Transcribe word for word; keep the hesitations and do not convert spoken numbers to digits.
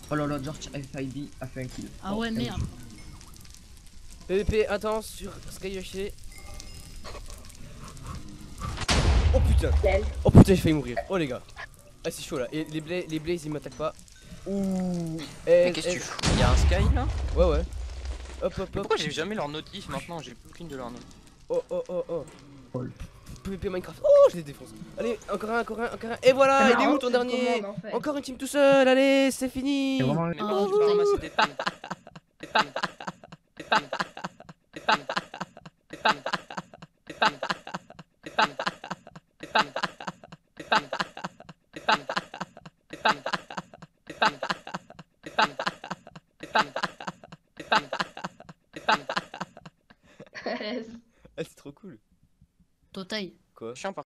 Oh là là, George F I D a fait un kill. Ah Oh, ouais, merde. P V P intense sur Skyyoshi. Oh putain. Oh putain, j'ai failli mourir. Oh les gars. Ah c'est chaud là. Et les, bla les blazes ils m'attaquent pas. Ouh. Mais qu'est-ce que tu fous? Y'a un sky là? Ouais ouais. Hop hop Mais hop. pourquoi j'ai jamais leur notif maintenant? J'ai plus aucune de leurs notifs. Oh oh oh oh. Oh. P V P Minecraft. Oh je les défonce. Allez encore un, encore un, encore un. Et voilà. Ah, Il est où non, ton c'est dernier? commande, en fait. Encore une team tout seul. Allez c'est fini. C'est vraiment- Mais Oh, pourquoi tu peux putain. ramasser des pins? Des pins. Des pins. Des pins. Des pins. Des pins. Des pins. Des pins. Des pins. Des pins. Des pins. Des pins. Des pins. Des pins. Des pins. Des pins. Ah c'est trop cool. Totaille. Quoi? Chiant par